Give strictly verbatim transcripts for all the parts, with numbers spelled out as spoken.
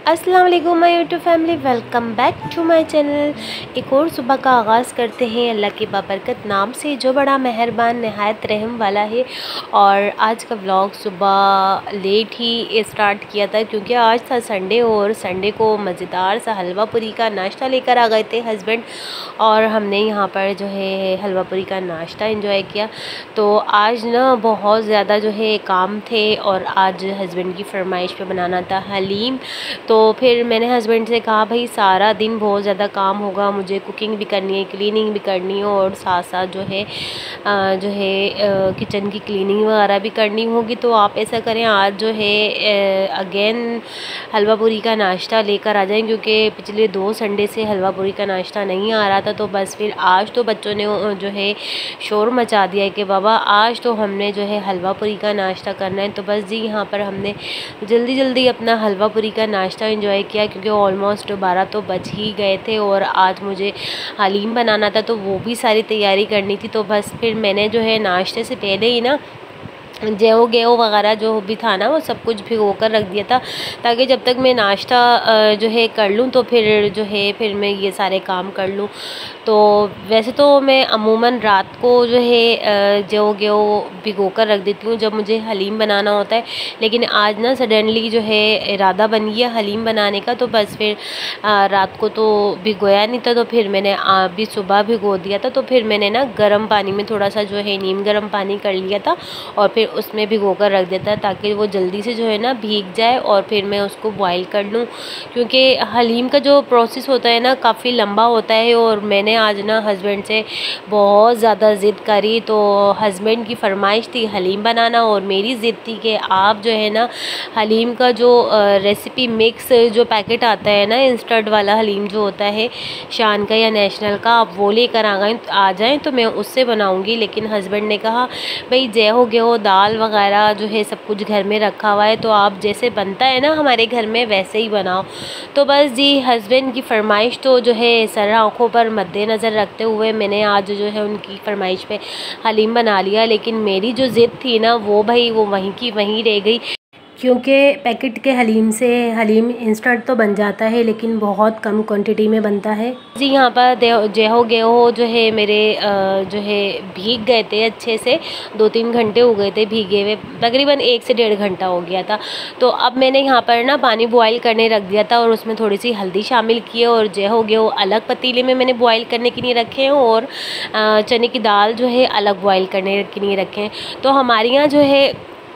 अस्सलाम वालेकुम my YouTube family, welcome back to my channel. एक और सुबह का आगाज़ करते हैं अल्लाह के बाबरकत नाम से, जो बड़ा मेहरबान नहायत रहम वाला है। और आज का व्लॉग सुबह लेट ही स्टार्ट किया था क्योंकि आज था संडे और संडे को मज़ेदार सा हलवा पूरी का नाश्ता लेकर आ गए थे हस्बैंड, और हमने यहाँ पर जो है हलवा पूरी का नाश्ता एंजॉय किया। तो आज ना बहुत ज़्यादा जो है काम थे और आज हस्बैंड की फरमाइश पे बनाना था हलीम। तो फिर मैंने हस्बैंड से कहा भाई सारा दिन बहुत ज़्यादा काम होगा, मुझे कुकिंग भी करनी है, क्लीनिंग भी करनी है और साथ साथ जो है आ, जो है किचन की क्लीनिंग वगैरह भी करनी होगी। तो आप ऐसा करें आज जो है अगेन हलवा पूरी का नाश्ता लेकर आ जाएं, क्योंकि पिछले दो संडे से हलवा पूरी का नाश्ता नहीं आ रहा था। तो बस फिर आज तो बच्चों ने जो है शोर मचा दिया कि बाबा आज तो हमने जो है हलवा पूरी का नाश्ता करना है। तो बस जी यहाँ पर हमने जल्दी जल्दी अपना हलवा पूरी का नाश्ता एंजॉय किया क्योंकि ऑलमोस्ट बारह तो बज ही गए थे और आज मुझे हलीम बनाना था तो वो भी सारी तैयारी करनी थी। तो बस फिर मैंने जो है नाश्ते से पहले ही ना गेहूँ गेहूँ वगैरह जो भी था ना वो सब कुछ भिगो कर रख दिया था, ताकि जब तक मैं नाश्ता जो है कर लूँ तो फिर जो है फिर मैं ये सारे काम कर लूँ। तो वैसे तो मैं अमूमन रात को जो है गेहूँ गेहूँ भिगो कर रख देती हूँ जब मुझे हलीम बनाना होता है, लेकिन आज ना सडनली जो है इरादा बन गया हलीम बनाने का। तो बस फिर रात को तो भिगोया नहीं था, तो फिर मैंने अभी सुबह भिगो दिया था। तो फिर मैंने ना गर्म पानी में थोड़ा सा जो है नीम गर्म पानी कर लिया था और फिर उसमें भिगो कर रख देता है ताकि वो जल्दी से जो है ना भीग जाए और फिर मैं उसको बॉईल कर लूँ, क्योंकि हलीम का जो प्रोसेस होता है ना काफ़ी लंबा होता है। और मैंने आज ना हस्बैंड से बहुत ज़्यादा ज़िद करी, तो हस्बैंड की फरमाइश थी हलीम बनाना और मेरी ज़िद थी कि आप जो है ना हलीम का जो रेसिपी मिक्स जो पैकेट आता है ना इंस्टेंट वाला हलीम जो होता है शान का या नेशनल का, आप वो लेकर आ गए आ जाएँ तो मैं उससे बनाऊँगी। लेकिन हस्बैंड ने कहा भाई जय हो गए हो, दाल वगैरह जो है सब कुछ घर में रखा हुआ है, तो आप जैसे बनता है ना हमारे घर में वैसे ही बनाओ। तो बस जी हस्बैंड की फरमाइश तो जो है सर आँखों पर मद्देनज़र रखते हुए मैंने आज जो है उनकी फरमाइश पे हलीम बना लिया। लेकिन मेरी जो ज़िद थी ना वो भाई वो वहीं की वहीं रह गई, क्योंकि पैकेट के हलीम से हलीम इंस्टेंट तो बन जाता है लेकिन बहुत कम क्वांटिटी में बनता है। जी यहाँ पर गेहूँ गेहूँ जो है मेरे जो है भीग गए थे अच्छे से, दो तीन घंटे हो गए थे भीगे हुए, तकरीबन एक से डेढ़ घंटा हो गया था। तो अब मैंने यहाँ पर ना पानी बॉयल करने रख दिया था और उसमें थोड़ी सी हल्दी शामिल की है और गेहूँ गेहूँ अलग पतीले में मैंने बॉयल करने के लिए रखे हैं और चने की दाल जो है अलग बॉयल करने के लिए रखे हैं। तो हमारे यहाँ जो है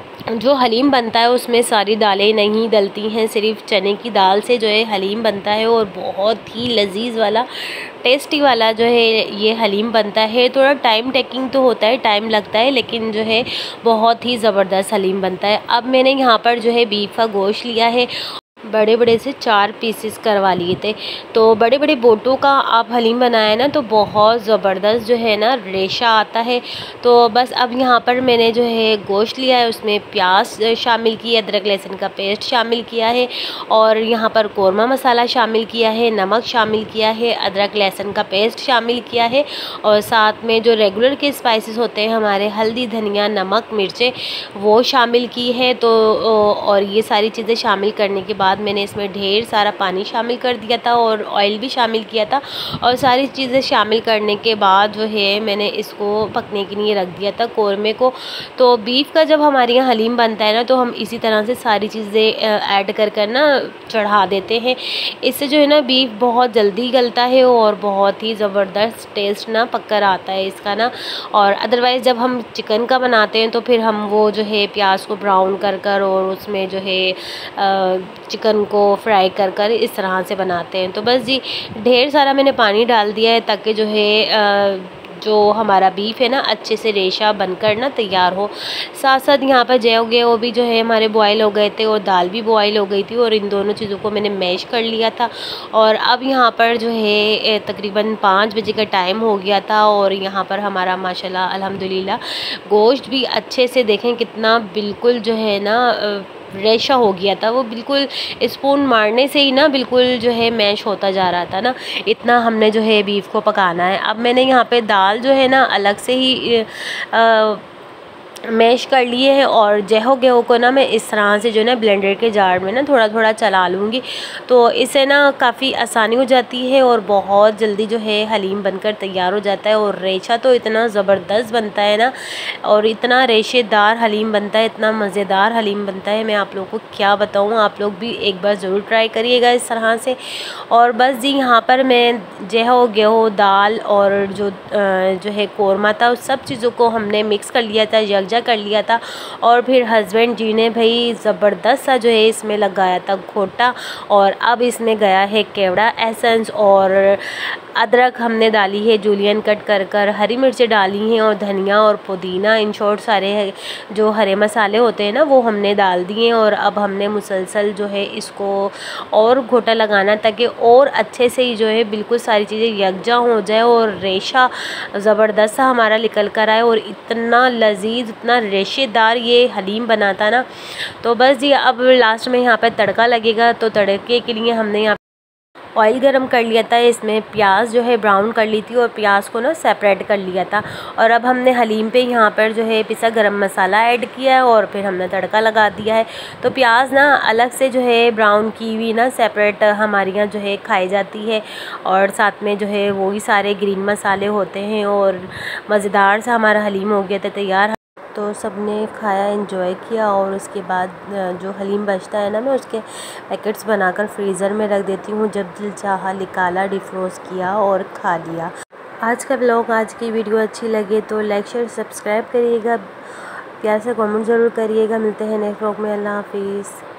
जो हलीम बनता है उसमें सारी दालें नहीं डलती हैं, सिर्फ चने की दाल से जो है हलीम बनता है और बहुत ही लजीज वाला टेस्टी वाला जो है ये हलीम बनता है। थोड़ा टाइम टेकिंग तो होता है, टाइम लगता है, लेकिन जो है बहुत ही ज़बरदस्त हलीम बनता है। अब मैंने यहाँ पर जो है बीफ का गोश्त लिया है, बड़े बड़े से चार पीसेस करवा लिए थे। तो बड़े बड़े बोटों का आप हलीम बनाए ना तो बहुत ज़बरदस्त जो है ना रेशा आता है। तो बस अब यहाँ पर मैंने जो है गोश्त लिया है, उसमें प्याज शामिल किया, अदरक लहसुन का पेस्ट शामिल किया है और यहाँ पर कौरमा मसाला शामिल किया है, नमक शामिल किया है, अदरक लहसुन का पेस्ट शामिल किया है और साथ में जो रेगुलर के स्पाइसेस होते हैं हमारे हल्दी धनिया नमक मिर्चें वो शामिल की है। तो और ये सारी चीज़ें शामिल करने के बाद मैंने इसमें ढेर सारा पानी शामिल कर दिया था और ऑयल भी शामिल किया था और सारी चीज़ें शामिल करने के बाद जो है मैंने इसको पकने के लिए रख दिया था कौरमे को। तो बीफ का जब हमारे यहाँ हलीम बनता है ना तो हम इसी तरह से सारी चीज़ें ऐड कर कर ना चढ़ा देते हैं, इससे जो है ना बीफ बहुत जल्दी गलता है और बहुत ही ज़बरदस्त टेस्ट ना पककर आता है इसका ना। और अदरवाइज़ जब हम चिकन का बनाते हैं तो फिर हम वो जो है प्याज को ब्राउन कर कर और उसमें जो है चिकन को फ्राई कर कर इस तरह से बनाते हैं। तो बस जी ढेर सारा मैंने पानी डाल दिया है ताकि जो है जो हमारा बीफ है ना अच्छे से रेशा बनकर ना तैयार हो। साथ साथ यहाँ पर जय गए वो भी जो है हमारे बॉयल हो गए थे और दाल भी बॉयल हो गई थी और इन दोनों चीज़ों को मैंने मैश कर लिया था। और अब यहाँ पर जो है तकरीबन पाँच बजे का टाइम हो गया था और यहाँ पर हमारा माशाल्लाह अल्हम्दुलिल्लाह गोश्त भी अच्छे से देखें कितना बिल्कुल जो है ना रेशा हो गया था, वो बिल्कुल स्पून मारने से ही ना बिल्कुल जो है मैश होता जा रहा था ना, इतना हमने जो है बीफ को पकाना है। अब मैंने यहाँ पे दाल जो है ना अलग से ही आ, मैश कर लिए हैं और जहो गेहूँ को ना मैं इस तरह से जो है ना ब्लेंडर के जार में ना थोड़ा थोड़ा चला लूँगी, तो इससे ना काफ़ी आसानी हो जाती है और बहुत जल्दी जो है हलीम बनकर तैयार हो जाता है। और रेशा तो इतना ज़बरदस्त बनता है ना, और इतना रेशेदार हलीम बनता है, इतना मज़ेदार हलीम बनता है, मैं आप लोगों को क्या बताऊँ। आप लोग भी एक बार ज़रूर ट्राई करिएगा इस तरह से। और बस जी यहाँ पर मैं जहो गेहूँ दाल और जो जो है कोरमा था उस सब चीज़ों को हमने मिक्स कर लिया था, यकजा कर लिया था। और फिर हस्बैंड जी ने भाई ज़बरदस्त सा जो है इसमें लगाया था घोटा, और अब इसमें गया है केवड़ा एसेंस और अदरक हमने डाली है जूलियन कट कर कर, हरी मिर्चें डाली हैं और धनिया और पुदीना, इन शॉर्ट सारे जो हरे मसाले होते हैं ना वो हमने डाल दिए। और अब हमने मुसलसल जो है इसको और घोटा लगाना ताकि और अच्छे से ही जो है बिल्कुल सारी चीज़ें यकजा हो जाए और रेशा ज़बरदस्त सा हमारा निकल कर आए। और इतना लजीज इतना रेशेदार ये हलीम बनाता ना। तो बस जी अब लास्ट में यहाँ पर तड़का लगेगा, तो तड़के के लिए हमने यहाँ ऑयल गरम कर लिया था, इसमें प्याज जो है ब्राउन कर ली थी और प्याज को ना सेपरेट कर लिया था। और अब हमने हलीम पे यहाँ पर जो है पिसा गरम मसाला ऐड किया है और फिर हमने तड़का लगा दिया है। तो प्याज ना अलग से जो है ब्राउन की हुई ना सेपरेट हमारे यहाँ जो है खाई जाती है, और साथ में जो है वही सारे ग्रीन मसाले होते हैं, और मज़ेदार सा हमारा हलीम हो गया था तैयार। तो सब ने खाया, एंजॉय किया, और उसके बाद जो हलीम बचता है ना मैं उसके पैकेट्स बनाकर फ्रीज़र में रख देती हूँ, जब दिल चाहा निकाला, डिफ्रोज़ किया और खा लिया। आज का व्लॉग, आज की वीडियो अच्छी लगे तो लाइक शेयर सब्सक्राइब करिएगा, प्यार से कमेंट ज़रूर करिएगा। मिलते हैं नेक्स्ट व्लॉग में। अल्लाह हाफिज़।